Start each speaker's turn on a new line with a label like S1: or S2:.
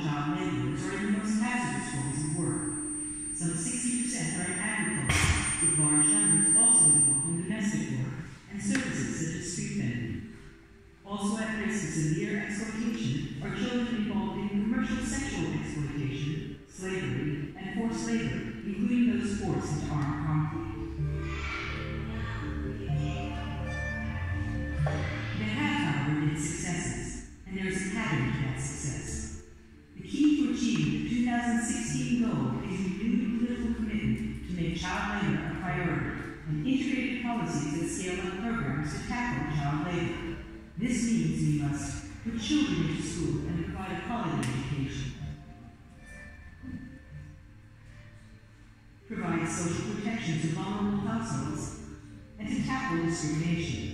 S1: child laborers are in the most hazardous forms of work. Some 60% are in agriculture, with large numbers also involved in domestic work and services such as street vending. Also at risk of severe exploitation are children involved in commercial sexual exploitation, slavery, and forced labor, including those forced into armed conflict. They have, however, been successes, and there is a pattern to that success. The key to achieving the 2016 goal is renewed political commitment to make child labor a priority and integrated policies that scale up programs to tackle child labor. This means we must put children into school and provide a quality education, provide social protection to vulnerable households, and to tackle discrimination.